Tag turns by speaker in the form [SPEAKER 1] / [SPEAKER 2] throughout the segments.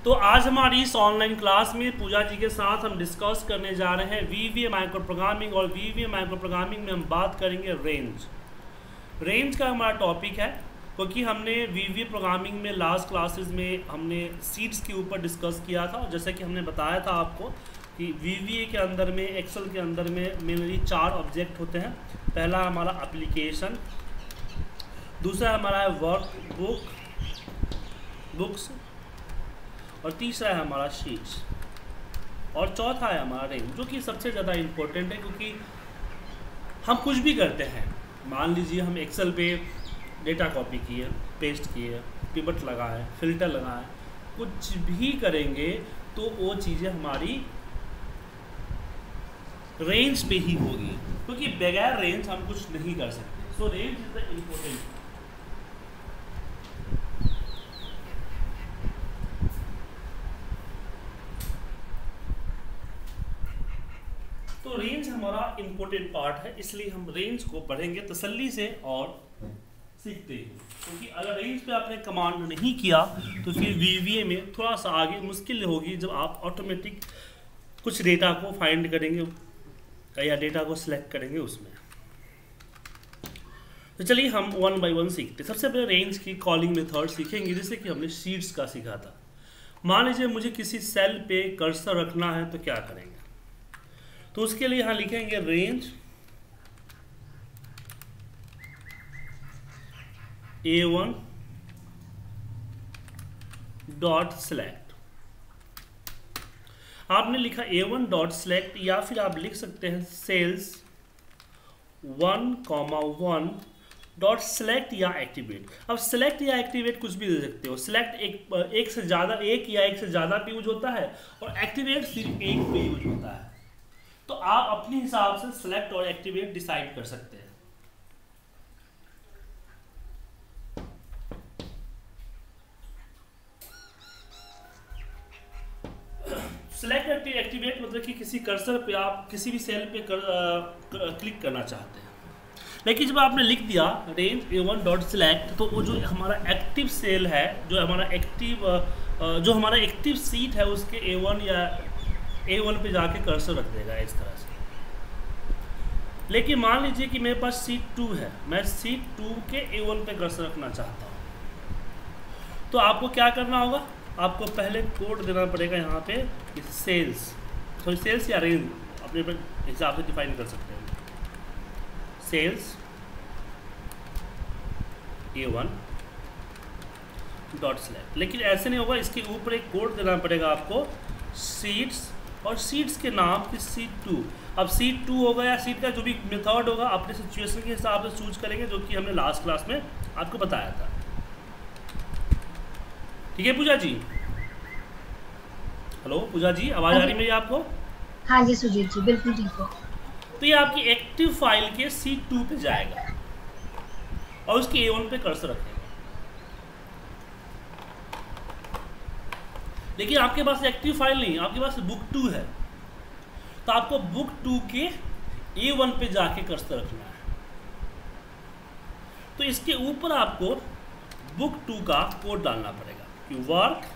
[SPEAKER 1] तो आज हमारी इस ऑनलाइन क्लास में पूजा जी के साथ हम डिस्कस करने जा रहे हैं वीवीए माइक्रो प्रोग्रामिंग। और वीवीए माइक्रो प्रोग्रामिंग में हम बात करेंगे रेंज का हमारा टॉपिक है, क्योंकि हमने वीवीए प्रोग्रामिंग में लास्ट क्लासेस में हमने सीड्स के ऊपर डिस्कस किया था। जैसे कि हमने बताया था आपको कि वीवीए के अंदर में, एक्सेल के अंदर में मेनली 4 ऑब्जेक्ट होते हैं। पहला हमारा एप्लीकेशन, दूसरा हमारा है बुक्स, और तीसरा है हमारा शीट्स, और चौथा है हमारा रेंज, जो कि सबसे ज़्यादा इम्पोर्टेंट है। क्योंकि हम कुछ भी करते हैं, मान लीजिए हम एक्सेल पे डेटा कॉपी किए, पेस्ट किए, पिवट लगाए, फिल्टर लगाए, कुछ भी करेंगे तो वो चीज़ें हमारी रेंज पे ही होगी, क्योंकि बगैर रेंज हम कुछ नहीं कर सकते। So range is the important. तो रेंज हमारा इम्पोर्टेंट पार्ट है, इसलिए हम रेंज को पढ़ेंगे तसल्ली से और सीखते हैं। क्योंकि अगर रेंज पे आपने कमांड नहीं किया तो फिर वीवीए में थोड़ा सा आगे मुश्किल होगी, जब आप ऑटोमेटिक कुछ डेटा को फाइंड करेंगे या डेटा को सिलेक्ट करेंगे उसमें। तो चलिए हम 1 बाय 1 सीखते हैं। सबसे पहले रेंज की कॉलिंग मेथड सीखेंगे, जैसे कि हमने शीट्स का सीखा था। मान लीजिए मुझे किसी सेल पे कर्सर रखना है, तो क्या करेंगे? तो उसके लिए यहाँ लिखेंगे रेंज A1 डॉट सेलेक्ट। आपने लिखा A1 डॉट सेलेक्ट, या फिर आप लिख सकते हैं सेल्स 1,1 डॉट सेलेक्ट या एक्टिवेट। अब सेलेक्ट या एक्टिवेट कुछ भी दे सकते हो। सेलेक्ट एक से ज़्यादा, एक या एक से ज़्यादा पे यूज होता है, और एक्टिवेट सिर्फ एक पे यूज होता है। तो आप अपने हिसाब से सेलेक्ट और एक्टिवेट डिसाइड कर सकते हैं। सेलेक्ट एक्टिवेट मतलब कि किसी कर्सर पे आप किसी भी सेल पे क्लिक करना चाहते हैं, लेकिन जब आपने लिख दिया रेंज A1 डॉट सेलेक्ट, तो वो जो हमारा एक्टिव सेल है, जो हमारा एक्टिव सीट है, उसके A1 पे जाके कर्सर रख देगा इस तरह से। लेकिन मान लीजिए कि मेरे पास सीट 2 है, मैं सीट 2 के A1 पे कर्सर रखना चाहता हूँ। तो आपको क्या करना होगा? आपको पहले कोड देना पड़ेगा यहाँ पे, सेल्स या रेंज अपने हिसाब से डिफाइन कर सकते हैं। सेल्स A1 डॉट सेलेक्ट, लेकिन ऐसे नहीं होगा, इसके ऊपर एक कोड देना पड़ेगा आपको, सीट्स, और सीट्स के नाम की सीट 2। अब सीट 2 होगा या सीट का जो भी मेथड होगा अपने सिचुएशन के हिसाब से चूज करेंगे, जो कि हमने लास्ट क्लास में आपको बताया था। ठीक है पूजा जी? हेलो पूजा जी, आवाज आ रही मेरी आपको?
[SPEAKER 2] हाँ जी सुजीत जी, बिल्कुल ठीक है।
[SPEAKER 1] तो ये आपकी एक्टिव फाइल के सीट 2 पे जाएगा और उसके A1 पे कर्सर रखेगा। लेकिन आपके पास एक्टिव फाइल नहीं, आपके पास बुक 2 है, तो आपको बुक 2 के A1 पे जाके कर्सर रखना है। तो इसके ऊपर आपको बुक 2 का कोड डालना पड़ेगा कि वर्क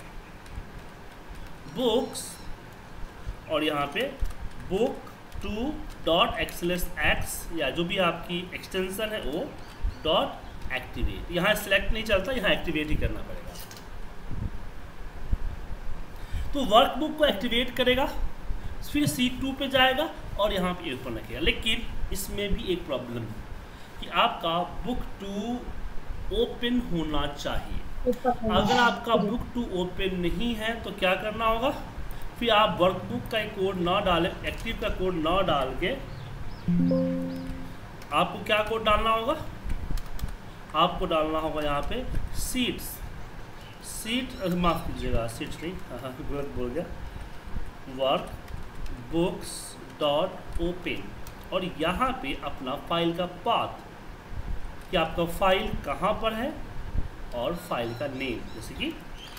[SPEAKER 1] बुक्स, और यहाँ पे बुक 2 डॉट XLSX, या जो भी आपकी एक्सटेंशन है वो डॉट एक्टिवेट। यहाँ सेलेक्ट नहीं चलता, यहाँ एक्टिवेट ही करना पड़ेगा। तो वर्कबुक को एक्टिवेट करेगा, फिर सीट 2 पे जाएगा और यहाँ पे ओपन रखेगा। लेकिन इसमें भी एक प्रॉब्लम है कि आपका बुक 2 ओपन होना चाहिए। अगर आपका बुक 2 ओपन नहीं है तो क्या करना होगा? फिर आप वर्कबुक का एक कोड ना डालें, एक्टिव का कोड ना डाल के आपको क्या कोड डालना होगा? आपको डालना होगा यहाँ पे माफ कीजिएगा, सीट्स नहीं, गलत बोल गया, वर्क बुक्स डॉट ओपन, और यहाँ पे अपना फाइल का पाथ, कि आपका फाइल कहाँ पर है, और फाइल का नेम, जैसे कि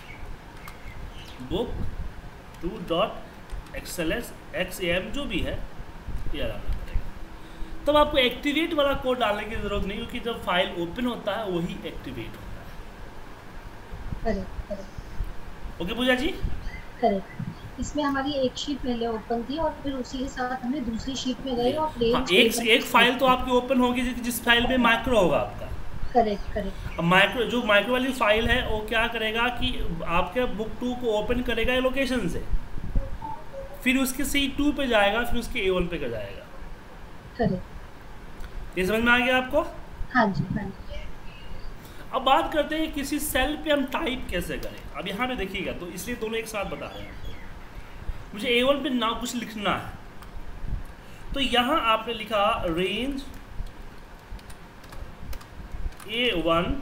[SPEAKER 1] बुक 2 डॉट XLSXAM जो भी है, यह डालना पड़ेगा। तब आपको एक्टिवेट वाला कोड डालने की ज़रूरत नहीं, क्योंकि जब फाइल ओपन होता है वही एक्टिवेट होता है। ओके पूजा जी?
[SPEAKER 2] करेक्ट। इसमें हमारी एक शीट पहले ओपन थी और फिर उसी के साथ हमने दूसरी शीट में गए और
[SPEAKER 1] हाँ,
[SPEAKER 2] रेंज
[SPEAKER 1] एक फाइल तो आपकी ओपन होगी जिस फाइल में माइक्रो होगा आपका।
[SPEAKER 2] Correct correct.
[SPEAKER 1] अब माइक्रो वाली फाइल है वो क्या करेगा कि आपके बुक 2 को ओपन करेगा लोकेशन से, फिर उसके C2 पे जाएगा, फिर उसके A1 पे जाएगा।
[SPEAKER 2] करेक्ट।
[SPEAKER 1] ये समझ में आ गया आपको?
[SPEAKER 2] हाँ जी हाँ जी।
[SPEAKER 1] अब बात करते हैं किसी सेल पे हम टाइप कैसे करें। अब यहाँ पे देखिएगा, तो इसलिए दोनों एक साथ बता रहे हैं आपको। मुझे A1 पे ना कुछ लिखना है, तो यहाँ आपने लिखा रेंज A1।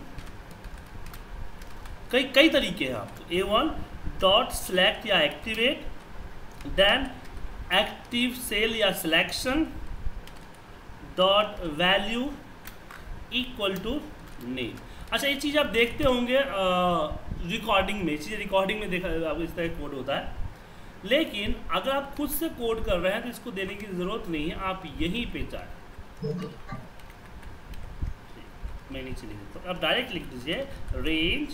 [SPEAKER 1] कई तरीके हैं आपको। A1 डॉट सेलेक्ट या एक्टिवेट, देन एक्टिव सेल या selection dot value equal to name. अच्छा, ये चीज़ आप देखते होंगे रिकॉर्डिंग में, चीज़ें रिकॉर्डिंग में देखा आपको इस तरह कोड होता है, लेकिन अगर आप खुद से कोड कर रहे हैं तो इसको देने की ज़रूरत नहीं है। आप यहीं पे जाए, मैं नीचे लिख देता हूँ, आप डायरेक्ट लिख दीजिए range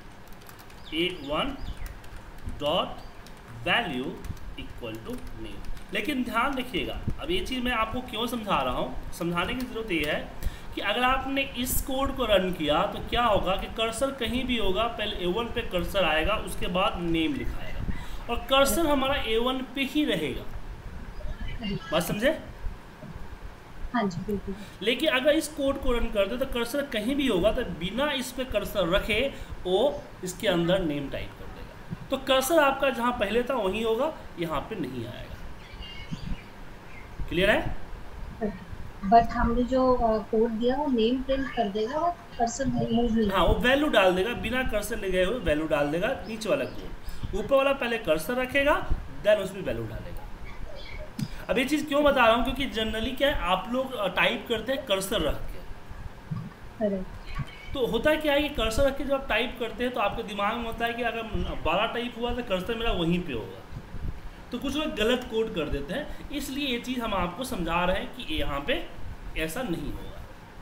[SPEAKER 1] A1 dot value equal to name. लेकिन ध्यान रखिएगा, अब ये चीज़ मैं आपको क्यों समझा रहा हूँ, समझाने की ज़रूरत ये है कि अगर आपने इस कोड को रन किया तो क्या होगा कि कर्सर कहीं भी होगा, पहले A1 पे कर्सर आएगा, उसके बाद नेम लिखाएगा और कर्सर हमारा A1 पे ही रहेगा। बात समझे?
[SPEAKER 2] हाँ जी बिल्कुल।
[SPEAKER 1] लेकिन अगर इस कोड को रन कर दे तो कर्सर कहीं भी होगा, तो बिना इस पे कर्सर रखे वो इसके अंदर नेम टाइप कर देगा। तो कर्सर आपका जहाँ पहले था वहीं होगा, यहाँ पे नहीं आएगा। क्लियर है?
[SPEAKER 2] बट हमने जो कोड दिया वो नेम प्रिंट कर देगा और कर्सर मूव नहीं।
[SPEAKER 1] हाँ, वो वैल्यू डाल देगा, बिना कर्सर ले गए हुए वैल्यू डाल देगा। नीचे वाला कोड, ऊपर वाला पहले कर्सर रखेगा, देन उसमें वैल्यू डालेगा। अब ये चीज़ क्यों बता रहा हूँ, क्योंकि जनरली क्या है, आप लोग टाइप करते हैं कर्सर रख के। तो होता है क्या है कि कर्सर रख के जब आप टाइप करते हैं तो आपके दिमाग में होता है कि अगर 12 टाइप हुआ तो कर्सर मेरा वहीं पे होगा, तो कुछ लोग गलत कोड कर देते हैं। इसलिए ये चीज़ हम आपको समझा रहे हैं कि यहाँ पे ऐसा नहीं होगा।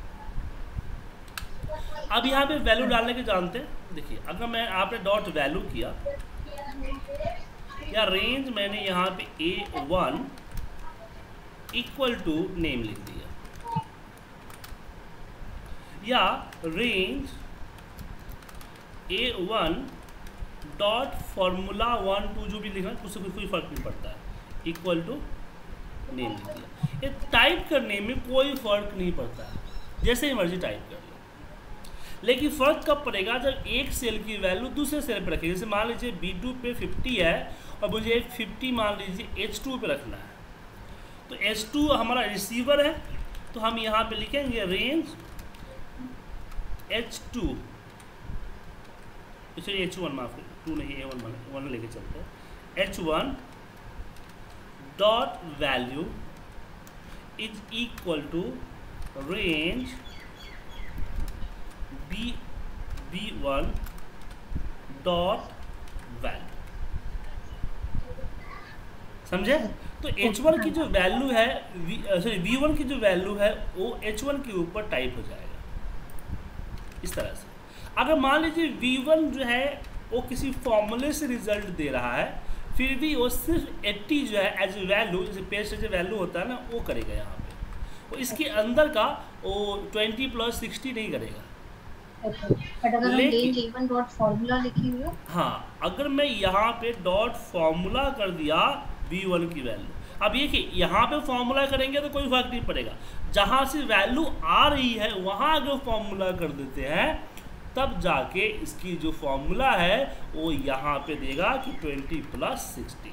[SPEAKER 1] अब यहाँ पे वैल्यू डालने के जानते हैं। देखिए, अगर मैं आपने डॉट वैल्यू किया या रेंज, मैंने यहाँ पे A1 इक्वल टू नेम लिख दिया, या रेंज A1 डॉट फॉर्मूला 1 2 जो भी लिखा है उससे कोई फर्क नहीं पड़ता है, इक्वल टू नेम लिख दिया। ये टाइप करने में कोई फर्क नहीं पड़ता है, जैसे ही मर्जी टाइप कर लो। लेकिन फर्क कब पड़ेगा, जब एक सेल की वैल्यू दूसरे सेल पे रखेगी। जैसे मान लीजिए B2 पे 50 है और मुझे 50 मान लीजिए H2 पे रखना है, तो H2 हमारा रिसीवर है, तो हम यहाँ पे लिखेंगे रेंज H2, इसलिए H1 माफ 2 नहीं, A1 लेके चलते हैं। H1 dot value is equal to range B1 dot value. समझे? तो H1 की जो वैल्यू है, V1 की जो वैल्यू है वो H1 के ऊपर टाइप हो जाएगा इस तरह से। अगर मान लीजिए V1 जो है वो किसी फॉर्मूले से रिजल्ट दे रहा है, फिर भी वो सिर्फ 80 जो है एज ए वैल्यू, जैसे पेस्ट एज ए वैल्यू होता है ना, वो करेगा यहाँ पे। वो इसके अंदर का वो 20 + 60 नहीं करेगा।
[SPEAKER 2] लेकिन डॉट फॉर्मूला लिखी हुई है,
[SPEAKER 1] हाँ, अगर मैं यहाँ पे डॉट फॉर्मूला कर दिया V1 की वैल्यू, अब ये कि यहाँ पे फॉर्मूला करेंगे तो कोई फर्क नहीं पड़ेगा, जहाँ से वैल्यू आ रही है वहाँ अगर फॉर्मूला कर देते हैं तब जाके इसकी जो फॉर्मूला है वो यहाँ पे देगा कि 20 + 60।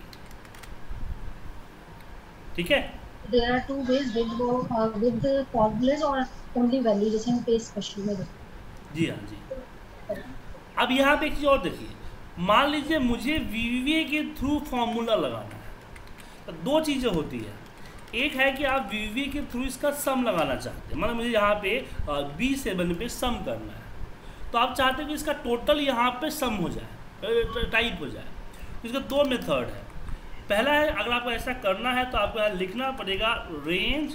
[SPEAKER 1] ठीक है?
[SPEAKER 2] There are two ways with the formulas or only value, जैसे हम पेज स्पेशल में देखते हैं।
[SPEAKER 1] जी हाँ जी। अब यहाँ पे एक चीज़ और देखिए, मान लीजिए मुझे VBA के थ्रू फॉर्मूला लगाना है, तो दो चीज़ें होती है। एक है कि आप VBA के थ्रू इसका सम लगाना चाहते हैं, मतलब मुझे यहाँ पे B7 पे सम करना है, तो आप चाहते हैं कि इसका टोटल यहाँ पे सम हो जाए, टाइप हो जाए। इसका दो मेथड है। पहला है, अगर आपको ऐसा करना है तो आपको यहाँ लिखना पड़ेगा range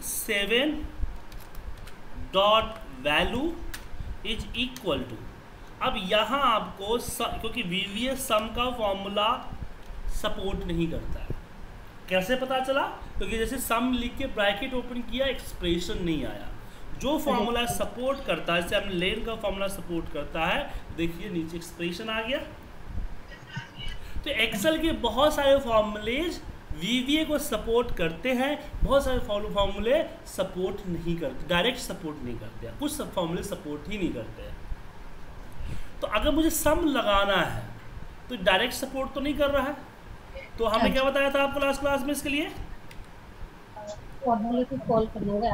[SPEAKER 1] B7 dot value is equal to, अब यहाँ आपको क्योंकि VBA सम का फॉर्मूला सपोर्ट नहीं करता है। कैसे पता चला? क्योंकि जैसे सम लिख के ब्रैकेट ओपन किया, एक्सप्रेशन नहीं आया। जो फॉर्मूला सपोर्ट करता है, जैसे हमने लेन का फॉर्मूला सपोर्ट करता है, देखिए नीचे एक्सप्रेशन आ गया। तो एक्सेल के बहुत सारे फॉर्मूलेज VBA को सपोर्ट करते हैं, बहुत सारे फॉर्मूले सपोर्ट नहीं करते, डायरेक्ट सपोर्ट नहीं करते, कुछ फॉर्मूले सपोर्ट ही नहीं करते हैं। तो अगर मुझे सम लगाना है तो डायरेक्ट सपोर्ट तो नहीं कर रहा है, तो हमने क्या बताया था आपको लास्ट क्लास में? इसके लिए
[SPEAKER 2] फॉर्मूले को कॉल करना होगा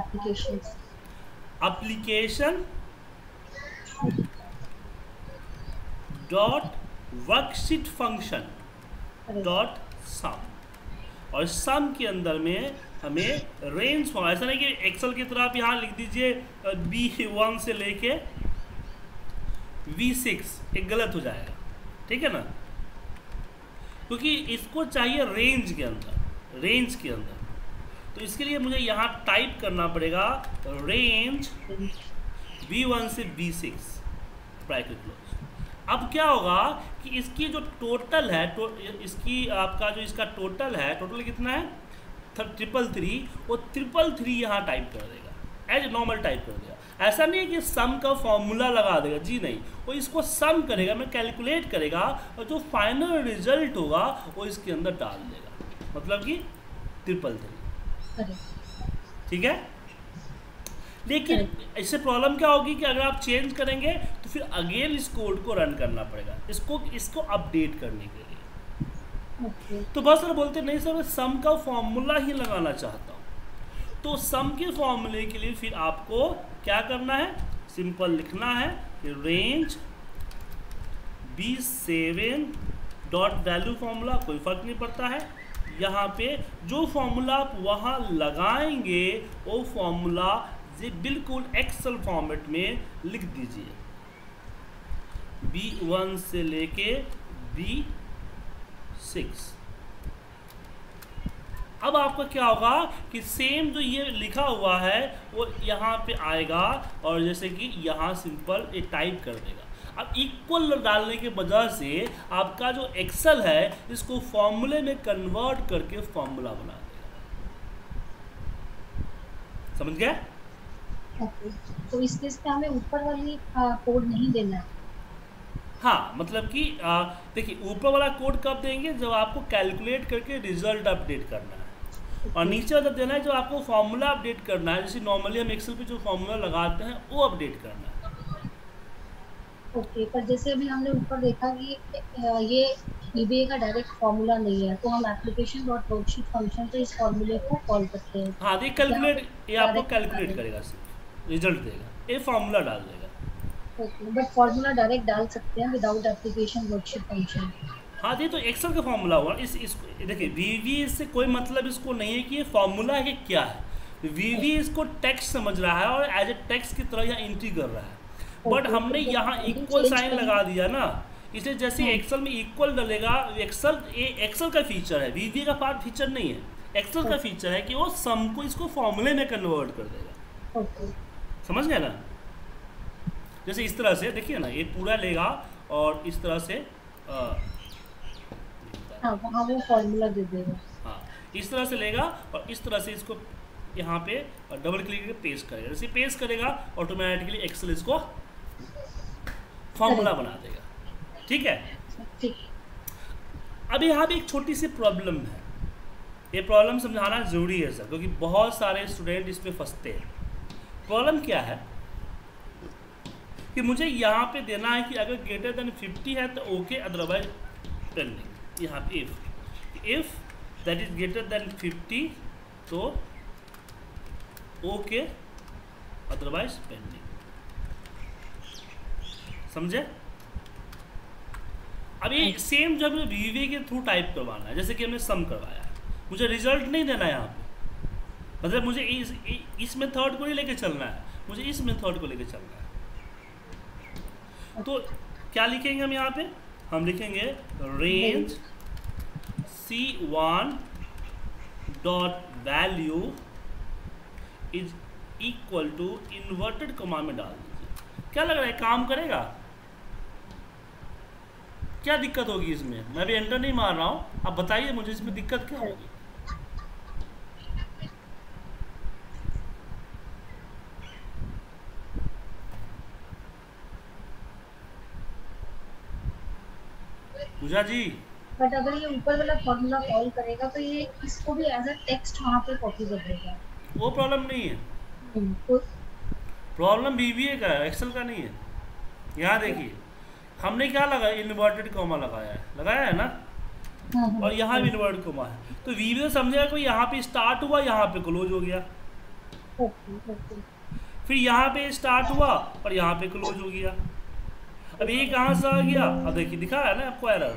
[SPEAKER 1] application dot worksheet function dot sum, और सम के अंदर में हमें रेंज फॉर्म, ऐसा नहीं कि एक्सेल की तरह आप यहाँ लिख दीजिए B1 से लेके V6, एक गलत हो जाएगा, ठीक है ना? क्योंकि इसको चाहिए रेंज के अंदर, तो इसके लिए मुझे यहाँ टाइप करना पड़ेगा रेंज V1 से V6 ब्रैकेट क्लोज। अब क्या होगा कि इसकी जो टोटल है, इसकी आपका जो इसका टोटल है, टोटल कितना है 333, वो 333 यहाँ टाइप कर देगा, एज नॉर्मल टाइप कर देगा। ऐसा नहीं है कि सम का फॉर्मूला लगा देगा, जी नहीं, वो इसको सम करेगा, मैं कैलकुलेट करेगा, और जो फाइनल रिजल्ट होगा वो इसके अंदर डाल देगा, मतलब कि 333, ठीक है? लेकिन इससे प्रॉब्लम क्या होगी कि अगर आप चेंज करेंगे तो फिर अगेन इस कोड को रन करना पड़ेगा, इसको अपडेट करने के लिए। तो बहुत सारे बोलते नहीं सर मैं सम का फॉर्मूला ही लगाना चाहता हूँ, तो सम के फॉर्मूले के लिए फिर आपको क्या करना है? सिंपल लिखना है range B7 dot value formula, कोई फर्क नहीं पड़ता है। यहाँ पे जो फॉर्मूला आप वहाँ लगाएंगे वो फॉर्मूला बिल्कुल एक्सेल फॉर्मेट में लिख दीजिए, B1 से लेके B6। अब आपका क्या होगा कि सेम जो ये लिखा हुआ है वो यहाँ पे आएगा, और जैसे कि यहाँ सिंपल ये टाइप कर देगा। अब इक्वल डालने के वजह से आपका जो एक्सेल है इसको फॉर्मूले में कन्वर्ट करके फॉर्मूला बना देगा। समझ गए?
[SPEAKER 2] तो इस केस पे हमें ऊपर वाली कोड नहीं देना है।
[SPEAKER 1] हाँ, मतलब कि देखिए ऊपर वाला कोड कब देंगे? जब आपको कैलकुलेट करके रिजल्ट अपडेट करना है, और नीचे वाला देना है जो आपको फॉर्मूला अपडेट करना है, जैसे नॉर्मली हम एक्सेल पे जो फॉर्मूला लगाते हैं वो अपडेट करना है।
[SPEAKER 2] ओके, पर जैसे अभी हमने ऊपर देखा कि ये VBA का डायरेक्ट फॉर्मूला नहीं है, तो हम एप्लीकेशन डॉट वर्कशीट फंक्शन से इस फॉर्मूले को कॉल करते हैं।
[SPEAKER 1] हाँ, ये कैलकुलेट, ये आपको कैलकुलेट करेगा, सिर्फ रिजल्ट देगा, ये फॉर्मूला डाल देगा।
[SPEAKER 2] ओके, बट फॉर्मूला डायरेक्ट डाल सकते हैं विदाउट एप्लीकेशन वर्कशीट फंक्शन।
[SPEAKER 1] हाँ, ये तो एक्सेल का फॉर्मूला हुआ। इस देखिए VBA से कोई मतलब इसको नहीं है कि ये फॉर्मूला है कि क्या है। VBA इसको टेक्स्ट समझ रहा है और एज ए टेक्स्ट की तरह यहाँ एंट्री कर रहा है, बट हमने यहाँ इक्वल साइन लगा दिया ना, इसलिए जैसे एक्सेल में इक्वल डलेगा, एक्सेल का फीचर है, VBA का पार्ट फीचर नहीं है। एक्सेल का फीचर है कि वो सम को इसको फॉर्मूले में कन्वर्ट कर देगा। समझ गए ना? जैसे इस तरह से देखिए ना, ये पूरा लेगा और इस तरह से
[SPEAKER 2] वहाँ वो फॉर्मूला दे देगा।
[SPEAKER 1] हाँ, इस तरह से लेगा और इस तरह से इसको यहाँ पे डबल क्लिक करके पेस्ट करेगा। जैसे पेस्ट करेगा ऑटोमेटिकली एक्सेल इसको फॉर्मूला बना देगा। ठीक है?
[SPEAKER 2] ठीक।
[SPEAKER 1] अब यहाँ पे एक छोटी सी प्रॉब्लम है, ये प्रॉब्लम समझाना जरूरी है सर, क्योंकि बहुत सारे स्टूडेंट इस पे फंसते हैं। प्रॉब्लम क्या है कि मुझे यहाँ पे देना है कि अगर ग्रेटर देन 50 है तो ओके, अदरवाइज पेंडिंग। यहाँ पे if that is greater than 50 तो ओके, अदरवाइज पेंडिंग। समझे? अब ये सेम जब VBA के थ्रू टाइप करवाना है, जैसे कि हमने सम करवाया है, मुझे रिजल्ट नहीं देना है यहाँ पे, मतलब मुझे इस मेथड को नहीं लेके चलना है, मुझे इस मेथड को लेके चलना है। तो क्या लिखेंगे हम यहाँ पे? हम लिखेंगे range C1 dot value is equal to inverted comma में डाल दीजिए। क्या लग रहा है काम करेगा? क्या दिक्कत होगी इसमें? मैं भी एंटर नहीं मार रहा हूँ, अब बताइए मुझे इसमें दिक्कत क्या होगी? पूजा जी
[SPEAKER 2] बट अगर ये ऊपर वाला फॉर्मूला कॉल करेगा तो ये इसको भी एज अ टेक्स्ट वहाँ पे कॉपी कर देगा।
[SPEAKER 1] वो प्रॉब्लम नहीं है,
[SPEAKER 2] तो
[SPEAKER 1] प्रॉब्लम बीवीए का है, एक्सेल का नहीं है। यहाँ देखिए हमने क्या लगाया, इन्वर्टेड कॉमा लगाया है ना, और यहाँ भी इन्वर्टेड कॉमा है, तो वीवीए समझेगा कि यहाँ पे स्टार्ट हुआ, यहाँ पे क्लोज हो गया, फिर यहाँ पे स्टार्ट हुआ और यहाँ पे क्लोज हो गया। अब ये कहाँ से आ गया, अब देखिए दिखा है ना आपको एरर।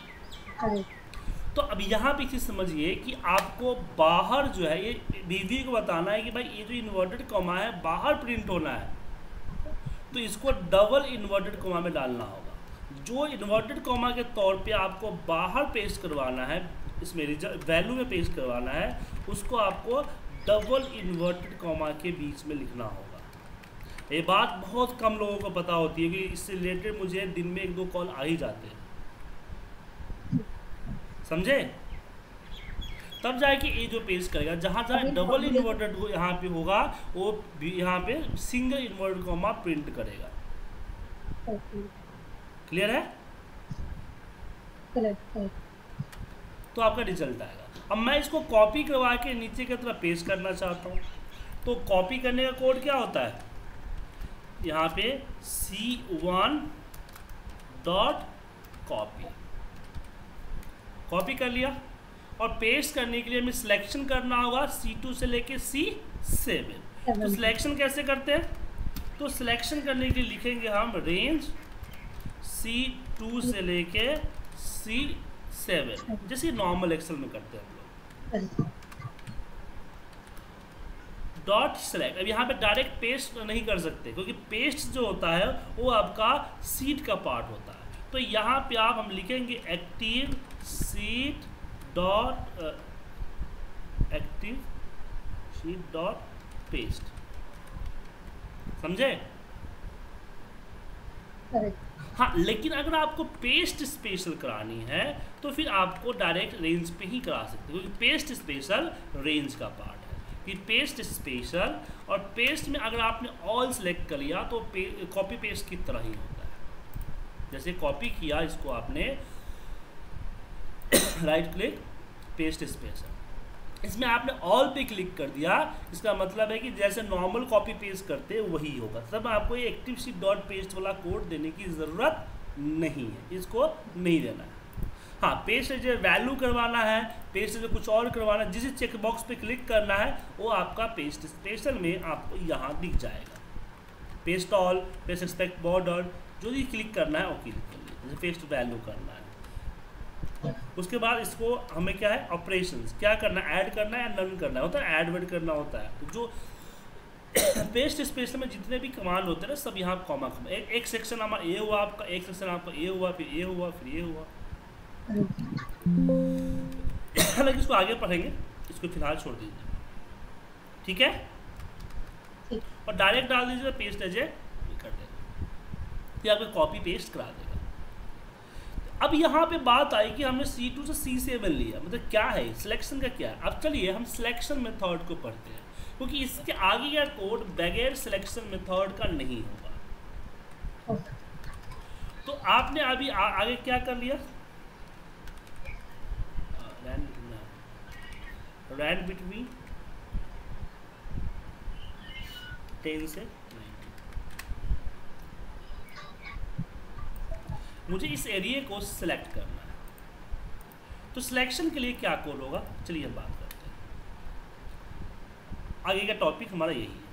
[SPEAKER 1] तो अब यहाँ पे चीज़ समझिए कि आपको बाहर जो है ये वीवीए को बताना है कि भाई ये जो इन्वर्टेड कॉमा है बाहर प्रिंट होना है, तो इसको डबल इन्वर्टेड कॉमा में डालना होगा। जो इन्वर्टेड कॉमा के तौर पे आपको बाहर पेस्ट करवाना है, इसमें वैल्यू में पेस्ट करवाना है, उसको आपको डबल इन्वर्टेड कॉमा के बीच में लिखना होगा। ये बात बहुत कम लोगों को पता होती है कि इससे रिलेटेड मुझे दिन में 1-2 कॉल आ ही जाते हैं, समझे? तब जाके ये जो पेस्ट करेगा, जहाँ डबल इन्वर्टेड यहाँ पे होगा वो यहाँ पे सिंगल इन्वर्टेड कॉमा प्रिंट करेगा। क्लियर है? तो आपका रिजल्ट आएगा। अब मैं इसको कॉपी करवा के नीचे की तरफ पेस्ट करना चाहता हूँ, तो कॉपी करने का कोड क्या होता है, यहाँ पे C1 डॉट कॉपी कर लिया, और पेस्ट करने के लिए हमें सिलेक्शन करना होगा C2 से लेके C7। तो सिलेक्शन कैसे करते हैं, तो सिलेक्शन करने के लिए लिखेंगे हम रेंज C2 से लेके C7, जैसे नॉर्मल एक्सेल में करते हैं हम लोग। डॉट सेलेक्ट, अब यहाँ पे डायरेक्ट पेस्ट नहीं कर सकते क्योंकि पेस्ट जो होता है वो आपका सीट का पार्ट होता है। तो यहाँ पे हम लिखेंगे एक्टिव सीट डॉट पेस्ट, समझे? हाँ, लेकिन अगर आपको पेस्ट स्पेशल करानी है तो फिर आपको डायरेक्ट रेंज पे ही करा सकते हो, क्योंकि पेस्ट स्पेशल रेंज का पार्ट है। कि पेस्ट स्पेशल और पेस्ट में अगर आपने ऑल सेलेक्ट कर लिया तो कॉपी पेस्ट की तरह ही होता है। जैसे कॉपी किया इसको आपने राइट क्लिक पेस्ट स्पेशल, इसमें आपने ऑल पे क्लिक कर दिया, इसका मतलब है कि जैसे नॉर्मल कॉपी पेस्ट करते वही होगा। तब आपको ये एक्टिव शीट डॉट पेस्ट वाला कोड देने की ज़रूरत नहीं है, इसको नहीं देना है। हाँ, पेस्ट जो वैल्यू करवाना है, पेस्ट जो कुछ और करवाना है, जिस चेक बॉक्स पे क्लिक करना है वो आपका पेस्ट स्पेशल में आपको यहाँ दिख जाएगा। Paste all, paste expect border, जो भी क्लिक करना है वो क्लिक कर लीजिए, जैसे पेस्ट वैल्यू करना है। उसके बाद इसको हमें क्या है, ऑपरेशंस क्या करना है, ऐड करना है या नन करना है, होता है ऐड वर्ड करना होता है। तो जो पेस्ट स्पेशल में जितने भी कमांड होते हैं ना सब यहाँ कॉमा एक सेक्शन हमारा ये हुआ आपका, एक सेक्शन आपका ये हुआ, फिर ये हुआ, फिर ये हुआ। हालांकि इसको आगे पढ़ेंगे, इसको फिलहाल छोड़ दीजिए, ठीक है? और डायरेक्ट डाल दीजिए पेस्ट एज ए कर देगा, फिर आपको कॉपी पेस्ट करा देगा। अब यहाँ पे बात आई कि हमने C2 से C7 लिया, मतलब क्या है सिलेक्शन का क्या है। अब चलिए हम सिलेक्शन मेथड को पढ़ते हैं, क्योंकि इसके आगे का कोड बगैर सिलेक्शन मेथड का नहीं होगा। तो आपने अभी आगे क्या कर लिया, रैंड बिटवीन 10 से 90। मुझे इस एरिया को सिलेक्ट करना है, तो सिलेक्शन के लिए क्या कोड होगा, चलिए हम बात करते हैं। आगे का टॉपिक हमारा यही है।